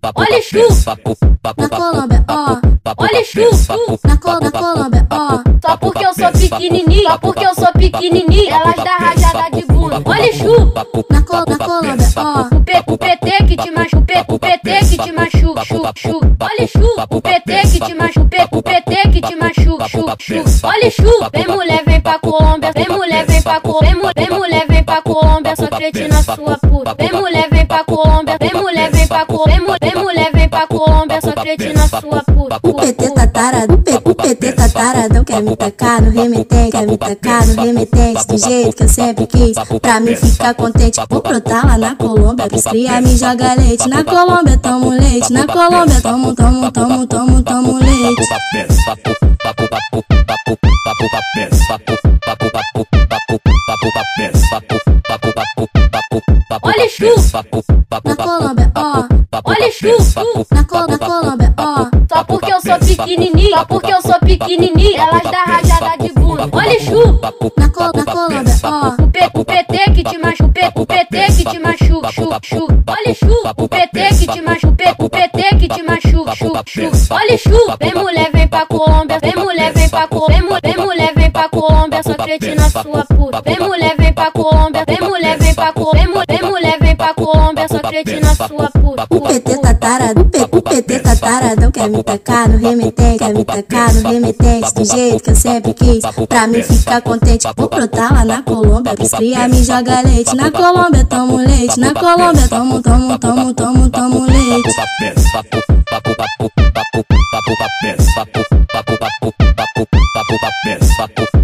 olha chu, na Colômbia, ó, olha chu, na Colômbia, ó. Só porque eu sou pequenininho, só porque eu sou pequenininho, elas dá rajada de bunda. Olha chu, na Colômbia, ó. O PT que te machuca, o PT que te machuca, chu. Olha chu, o PT que te machuca, o PT que te machuca, chu. Olha chu, vem mulher, vem pra Colômbia, vem mulher, vem pra Colômbia, vem mulher, vem pra Colômbia, só cretina sua puta. Vem mulher, vem pra Colômbia, vem mulher, vem pra Colômbia, vem mulher, vem pra Colômbia, só cretina sua puta. O PT tá tarado, o PT tá taradão, quer me tacar no remetente, quer me tacar no remetente, do jeito que eu sempre quis, pra mim ficar contente. Vou brotar lá na Colômbia, pros cria me joga leite, na Colômbia tomo leite, na Colômbia tomo leite. Olha chu, na Colômbia, ó, olha chu, na Colômbia, ó. Só porque eu sou pequenininho, só porque eu sou pequenininho, elas dá rajada de bunda. Olha chu, na Colômbia, ó. O PT que te machuca, o PT que te machuca, chu. Olha chu, o PT que te machuca, o PT que te machuca, chu. Olha chu, vem mulher, vem pra Colômbia, vem mulher, vem pra Colômbia, vem mulher, vem pra Colômbia, só cretina sua puta. Vem mulher, vem pra Colômbia, vem mulher, vem pra Colômbia, vem mulher, vem pra Colômbia, só cretina sua puta. O PT tá tarado, o PT tá taradão, quer me tacar no remetente, quer me tacar no remetente, do jeito que eu sempre quis, pra mim ficar contente. Vou brotar lá na Colômbia, pros cria me joga leite, na Colômbia tomo leite, na Colômbia tomo leite.